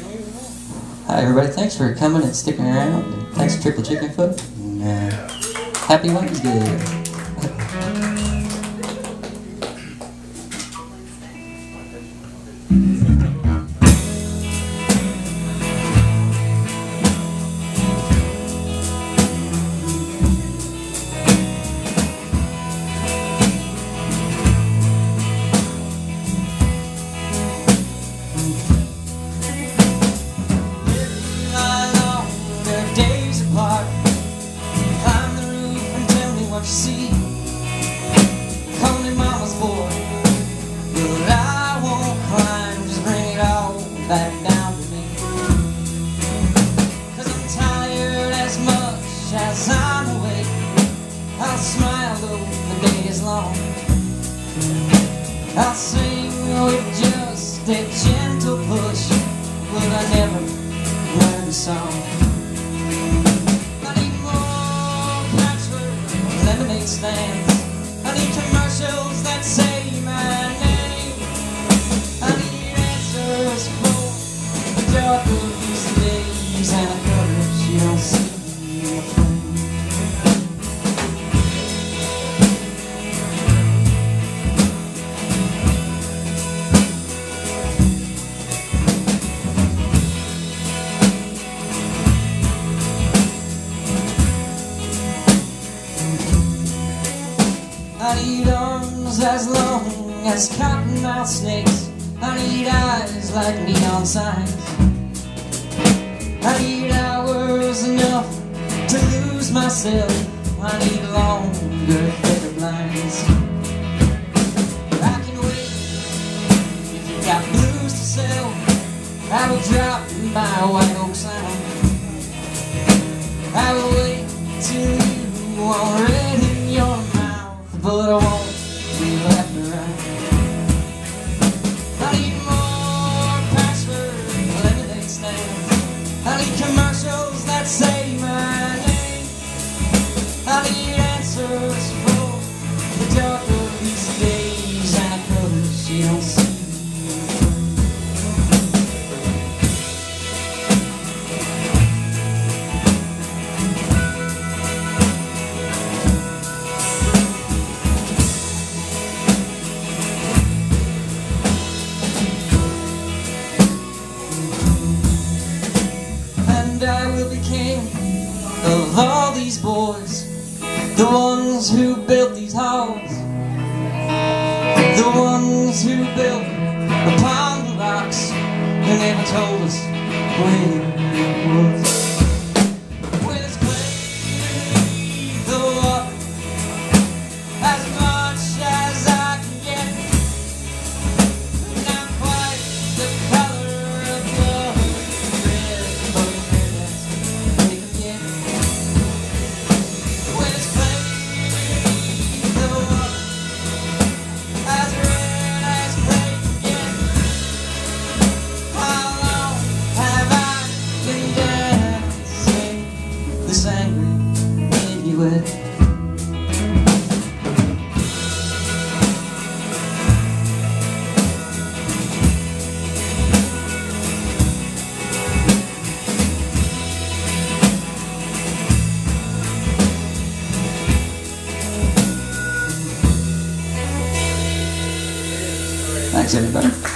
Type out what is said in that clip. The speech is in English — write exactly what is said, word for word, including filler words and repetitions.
Hi everybody, thanks for coming and sticking around. And thanks to Triple Chicken Foot. And, uh, happy Wednesday. See, call me mama's boy, but I won't climb, just bring it all back down to me. Cause I'm tired as much as I'm awake. I'll smile though the day is long. I'll sing with just a gentle push, but I never learned a song. Stands. I need commercials that say my name. I need answers for the dark of these days and the colors you don't see in the frame. I need arms as long as cottonmouth snakes. I need eyes like neon signs. I need hours enough to lose myself. I need longer, thicker blinds. I can wait if you got blues to sell. I will drop my white oak sign. I will wait till you are red in your mouth, but I won't be left around. I need more password lemonade stands. I need commercials that say my name. I need answers for the dark of these days and the colors you don't see. I will be king of all these boys, the ones who built these halls, the ones who built upon the rocks and never told us when it was. When it's clean the water as much as I can get, not quite the color of blood. Thanks everybody.